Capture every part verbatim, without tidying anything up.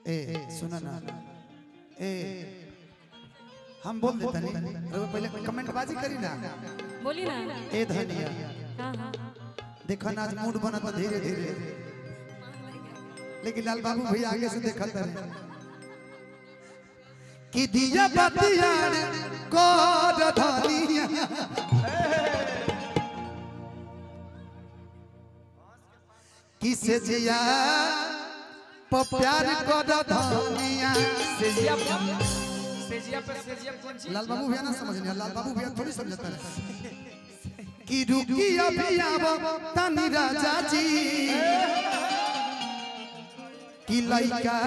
ए सुना ना ए हम बोल देता नहीं पहले कमेंट बाजी करी ना बोली ना ए धनिया हां हां देखो ना आज मूड बना तो धीरे धीरे लेकिन लाल बाबू भैया आगे से देखा था कि दिया बतिया को धनिया किसे जिया प्यार को धनिया सेजिया सेजिया पे सेजिया कौन सी लाल बाबू भैया ना समझ नहीं लाल बाबू भैया थोड़ी समझता है कि रुकी अभी आव तनी राजा जी कि लइका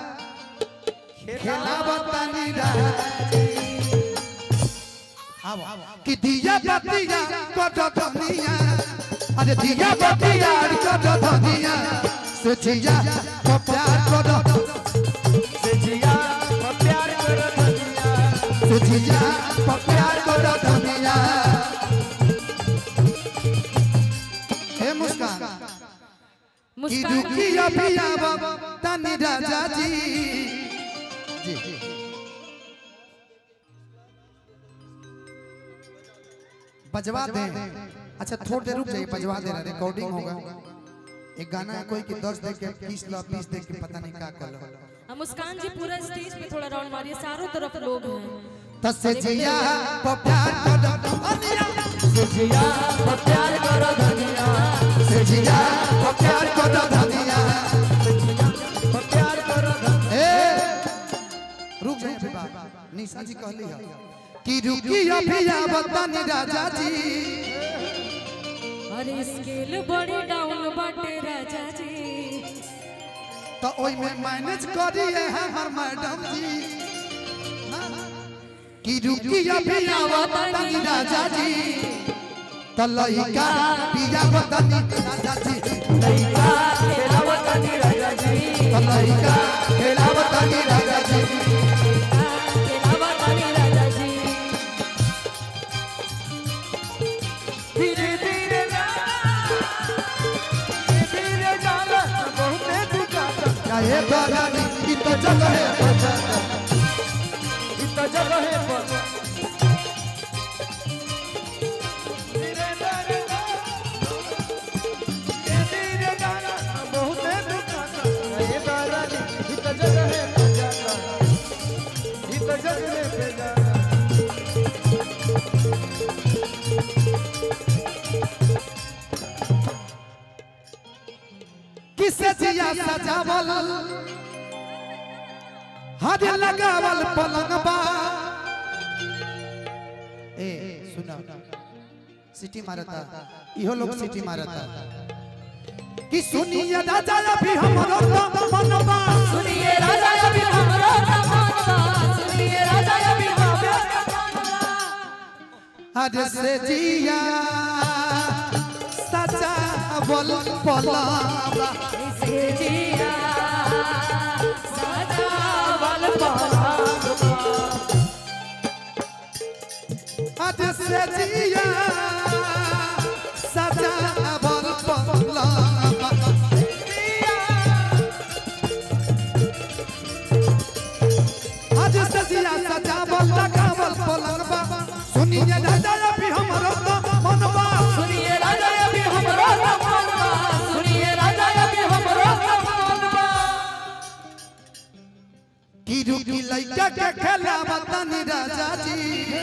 खेलाव तनी राजा जी आव कि दिया बतिया कट धनिया अरे दिया बतिया कट धनिया से जिया तो प्यार करो से जिया प्यार करो धनिया से जिया तो प्यार करो धनिया हे मुस्कान मुस्कान की अभी आव तनी राजा जी जी बजवा दे अच्छा थोड़ी देर रुक जाइए बजवा दे रहा रिकॉर्डिंग होगा एक गाना है कोई कि दस दे के बीस ला बीस दे के पता नहीं क्या कर लो मुस्कान जी पूरा स्टेज पे थोड़ा राउंड मारिए चारों तरफ लोग हैं तसे जिया तो प्यार करो धनिया से जिया प्यार करो धनिया से जिया तो प्यार करो धनिया प्यार करो ए रुक जाइए अभी बात निशा जी कहली है कि रुकी अभी आवतनी राजा जी अरे स्केल बड़ी डाउन बाटे राजा जी तो ओई में मैनेज करिए हमर मैडम जी कि रुकी अभी आवतनी राजा जी तो लइका पिया वतनी राजा जी लइका खेलावतनी राजा जी तो लइका खेलावतनी राजा जी खेलावतनी राजा जी धीरे धीरे धीरे जाना बहुते दुकान चाहे बगानी की तो जगह है बजाना इत जगह है पर धीरे धीरे धीरे जाना बहुते दुकान ये बारानी इत जगह है बजाना इत जगह पे जाना किसे जिया सजावल हद लगावल पलंगबा ए सुना सिटी मारता इहो लोग सिटी मारता कि सुनिए राजा अभी हमरो तो मनबा सुनिए राजा अभी हमरो तमन्ना सुनिए राजा अभी हमरो तमन्ना हद से जिया सजावल पलंगबा से जिया सजावल पलंगबा हद से जिया सजावल पलंगबा हद से जिया सजावल लगावल पलंगबा सुनिए राजा अभी हमरो तो मनबा सुनिए राजा अभी हमरो तमन्ना सुनिए राजा अभी हमरो तमन्ना की रुकी लइका के खेलावतनी राजा जी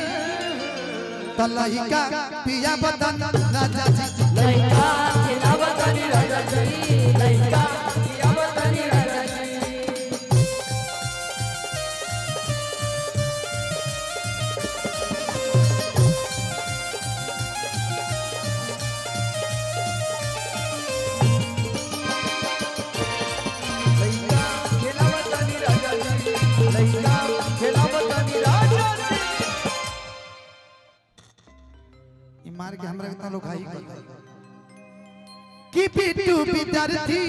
त लइका पिया बतन राजा जी लइका खेलावतनी राजा जी लइका खेलावतनी राजा जी लइका खेलावतनी राजा जी लइका खेलावतनी राजा जी ई मार के हमरा इतना लोग हाई कर कि बिट्टू विद्यार्थी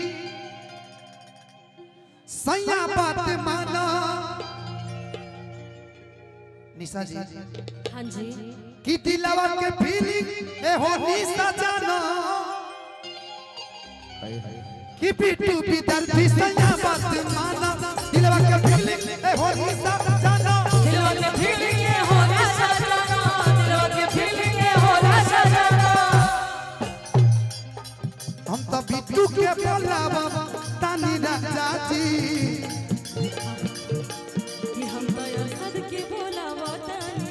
सैया बात माना निशा जी हाँ जी कि दिलवा के फीलिंग ए हो निशा जाना कि बिट्टू विद्यार्थी सैया बात माना हिस्सा जाना दिलवा के फीलिंग ये होला सजना दिलवा के फीलिंग ये होला सजना हम तो बिट्टू के बोलावा तानी राजा जी कि हम तो अरशद के बोलावा तानी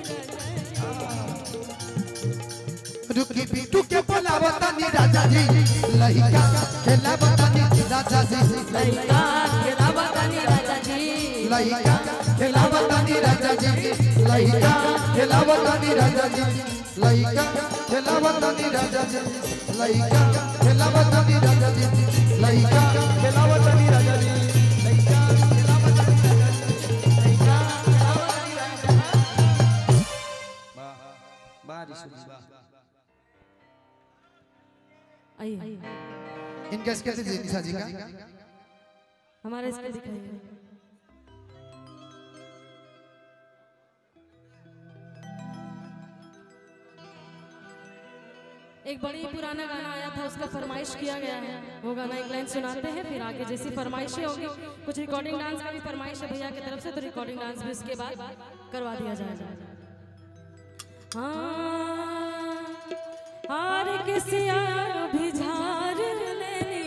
रुकी बिट्टू के बोलावा तानी राजा जी लहिका खेलावा तानी राजा जी लइका खेलावा तानी राजा जी लहिका खेलावा तानी राजा जी लहिका खेलावा तानी राजा जी लहिका खेलावा तानी राजा जी लहिका खेलावा तानी राजा जी लहिका खेलावा तानी राजा जी लइका खेलावा तानी राजा जी लइका खेलावा तानी राजा जी वाह वाह ऋषि वाह आइए इनका स्केच दीजिए निशा जी का हमारे इसके दिखाइए एक बड़ी पुराना गाना आया था उसका फरमाइश किया गया है वो गाना एक लाइन सुनाते हैं फिर आगे जैसी फरमाइशें होगी कुछ रिकॉर्डिंग डांस का भी फरमाइश है भैया की तरफ से तो रिकॉर्डिंग डांस भी उसके बाद करवा दिया जाएगा हाँ हार किसिया भी झार लेनी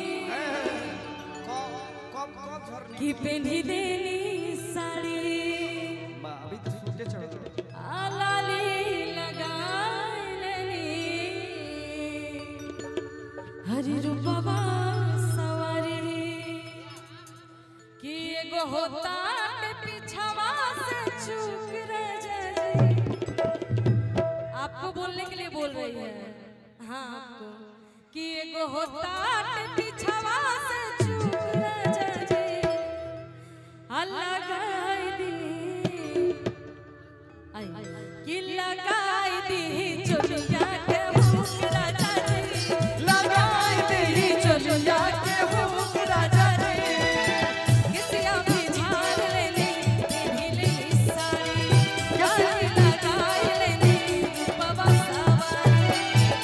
कब कब झरनी कि पेन्ही देनी साड़ी मां अभी तो सूटे चढ़ गए आलाली लगाई लेनी हरी रूपवा सवारी कि एगो होता के पीछावा से चूक रह जाए आपको बोलने के लिए बोल रही है हाँ आपको कि एगो होता के पीछावा से चूक रह जाए लगाई दी आई कि लगाई दी चोलिया के हुक राजा जी लगाई दी चोलिया के हुक राजा जी किसिया भी झाड़ लेनी ढीली साड़ी किसी लगाई लेनी बाबा सवारी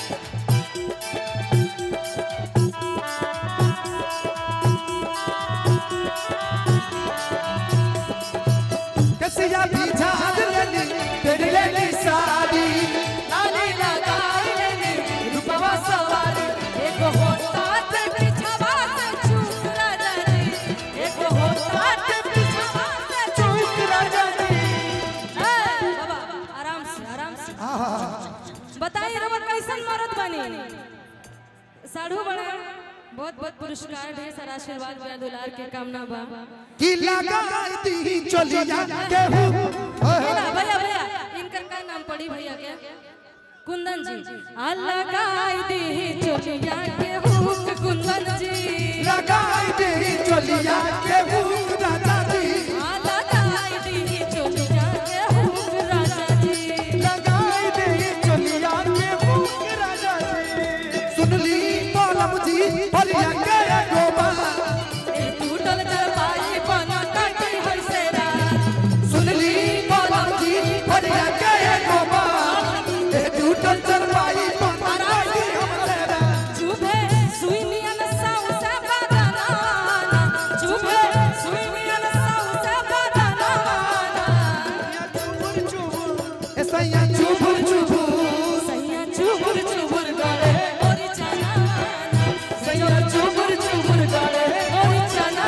कसिया भी झाड़ लेनी तेरी लेनी साड़ी लाली लगाई लेनी रूपवा सवारी एक होता ते पिछवा से चूक राजा जी एक होता ते पिछवा से चूक राजा जी बाबा आराम से आराम से बताइए रवा कैसन मरद बनी साधु बड़ा बहुत बहुत पुरस्कार ढेर सारा आशीर्वाद बा दुलार के कामना बा कि लगाई दी चोलिया के हूँ भैया भैया भैया इनकर का नाम पड़ी भैया के कुंदन जी आ लगाई दी चोलिया के हुक कुंदन जी लगाई दी चोलिया के हूँ राजा जी आ लगाई दी चोलिया के हुक राजा जी लगाई दे चलिया के भूख राजा जी सुन ली पलम जी भरिया के गोबा ए टूटल चरपाई बना काटी हंसे रा सुन ली पलम जी भरिया के गोबा ए टूटल चरपाई बनाई हमसे रा चुभे सुई नियन साउ से बदना चुभे सुई नियन साउ से बदना चुबुर चुबुर ऐसा या चुभुर चुभुर सैया चुबुर चुबुर गले ओरी चना सैया चुबुर चुबुर गले ओरी चना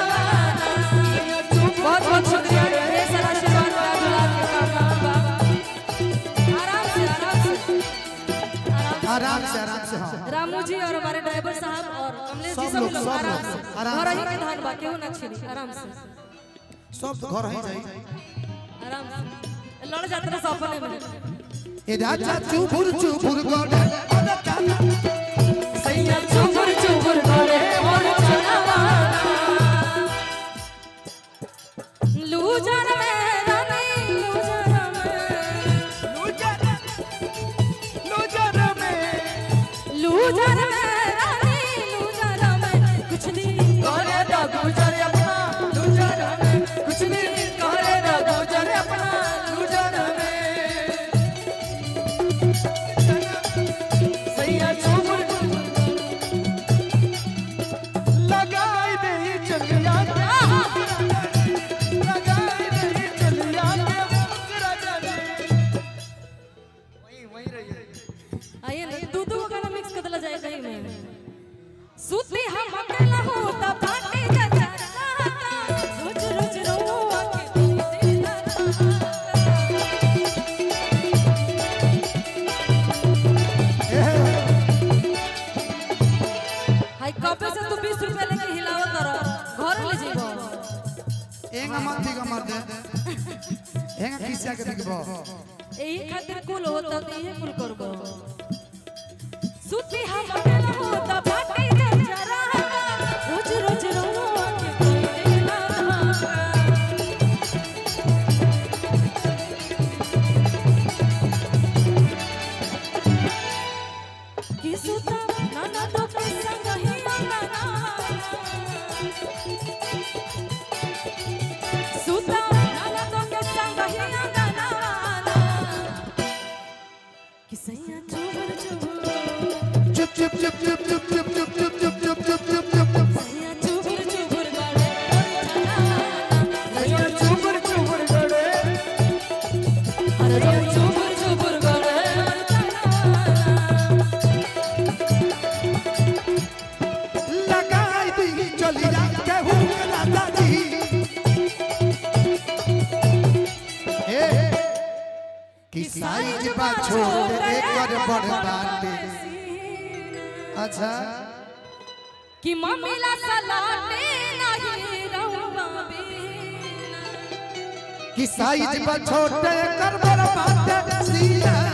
बहुत बहुत शुक्रिया ढेर सारा आशीर्वाद बा दुलार के कामना बा आराम से आराम से आराम आराम से आराम से हाँ रामू जी और हमारे ड्राइवर साहब और कमलेश जी सब सब लोग, लोग सब आराम लोग, से आराम घर से। ही के धान बा केहू ना छिड़ी आराम से सब घर ही जाई आराम से लड़ जात्रा से अपने में ए राजा चुभुर चुभुर गोडे सैया चुबुर चुबुर गले ओरी चना लूजर में रानी लूजर में लूजर लूजर में लूजर में रानी लूजर में कुछ दिन करे दा गुजर अपना लूजर में कुछ दिन करे दा गुजर अपना लूजर में सैया चुबुर लगाई दे चलिया के लगाई दे बीस रुपया लेके हिलाओ तोरा घर ले जेबो एंगा मत दिगा मार दे एंगा किसिया के दिगबो एही खातिर कुल होता तो ये कुल करबो सुती हम अकेला होता बाटी दे जरा रोज रोज रोवा के कोई देला कि सुता ना ना तो के संग ही आना सुता ना ना तो के संग ही आना कि सैया चुभर चुभर चुप चुप चुप चुप चुप चुप चुप चुप चुप चुप चुप चुप चुप सैया चुभर चुभर गड़े सैया चुभर चुभर गड़े अरे चुभर चुभर गड़े लगाई दी चली जा के हुक राजा जी ए कि साइज बा छोड़ एकर बड़ बाटे अच्छा कि मम्मीला सलाटे नहीं रहूंगा बिना कि साइज बा छोड़ एकर बड़ बाटे सिया